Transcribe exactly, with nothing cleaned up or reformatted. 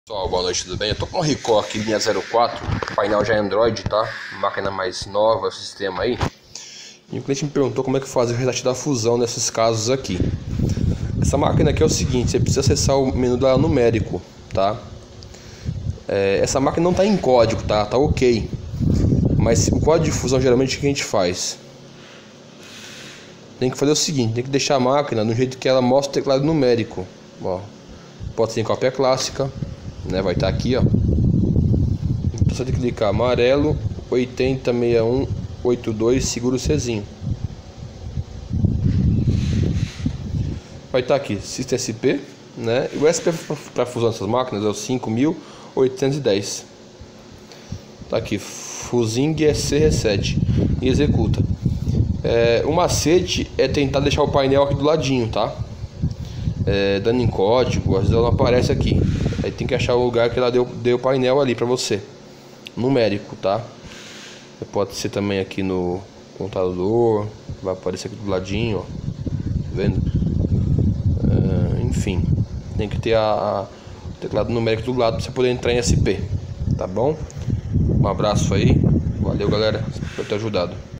Pessoal, boa noite, tudo bem? Eu tô com o Ricoh aqui, linha zero quatro, o painel já é Android, tá? Máquina mais nova, o sistema aí. E o cliente me perguntou como é que faz o restart da fusão nesses casos aqui. Essa máquina aqui é o seguinte, você precisa acessar o menu dela numérico, tá? É, essa máquina não tá em código, tá? Tá ok. Mas o código de fusão, geralmente, o que a gente faz? Tem que fazer o seguinte, tem que deixar a máquina no jeito que ela mostra o teclado numérico. Ó, pode ser em cópia clássica, né? Vai estar aqui, ó. Então você tem que clicar amarelo oitenta sessenta e um oitenta e dois, segura o Czinho. Vai estar aqui System S P, né? E o S P para fusão dessas máquinas é o cinco mil oitocentos e dez. Tá aqui Fusing E C Reset e executa. É, o macete é tentar deixar o painel aqui do ladinho, tá? É, dando em código, às vezes ela não aparece aqui. Aí tem que achar o lugar que ela deu, deu o painel ali pra você, numérico, tá? Pode ser também aqui no computador, vai aparecer aqui do ladinho, ó. Tá vendo? É, enfim, tem que ter a, a, o teclado numérico do lado pra você poder entrar em S P, tá bom? Um abraço aí, valeu galera, espero ter ajudado.